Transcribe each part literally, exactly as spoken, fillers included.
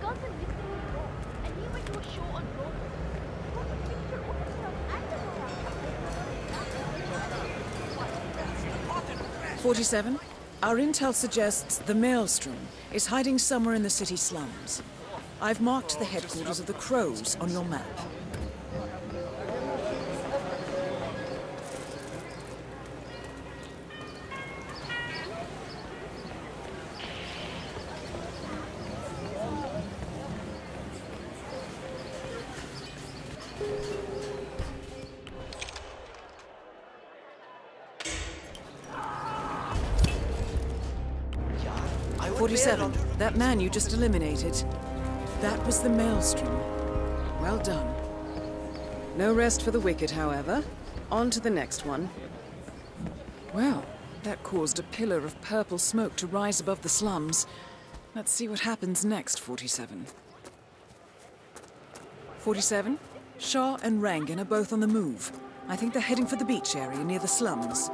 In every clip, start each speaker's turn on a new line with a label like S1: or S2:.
S1: Johnson lived in New York, and he went to a show on Broadway. He got a picture of himself and the
S2: forty-seven, our intel suggests the Maelstrom is hiding somewhere in the city slums. I've marked the headquarters of the Crows on your map. forty-seven, that man you just eliminated, that was the Maelstrom. Well done. No rest for the wicked, however. On to the next one. Well, that caused a pillar of purple smoke to rise above the slums. Let's see what happens next, forty-seven. forty-seven, Shaw and Rangan are both on the move. I think they're heading for the beach area near the slums.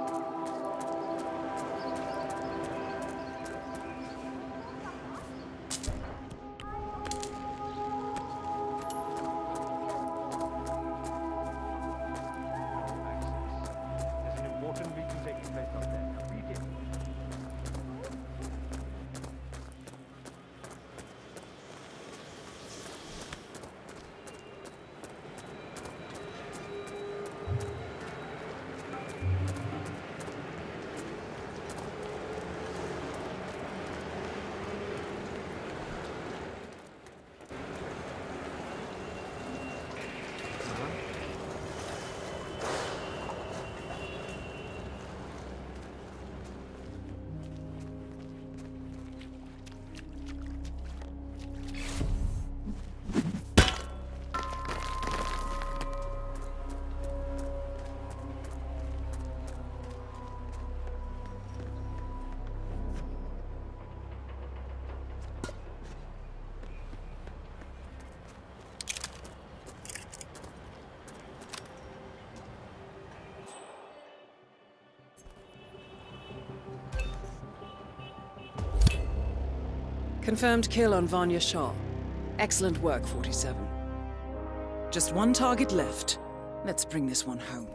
S2: Confirmed kill on Vanya Shaw. Excellent work, forty-seven. Just one target left. Let's bring this one home.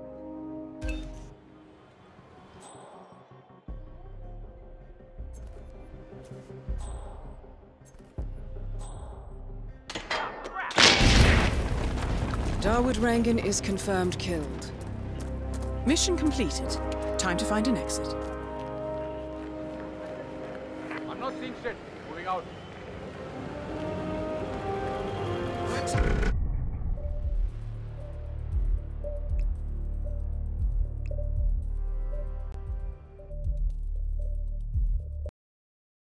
S2: Dawood Rangan is confirmed killed. Mission completed. Time to find an exit.
S3: I'm not seeing shit. Moving out.
S2: What?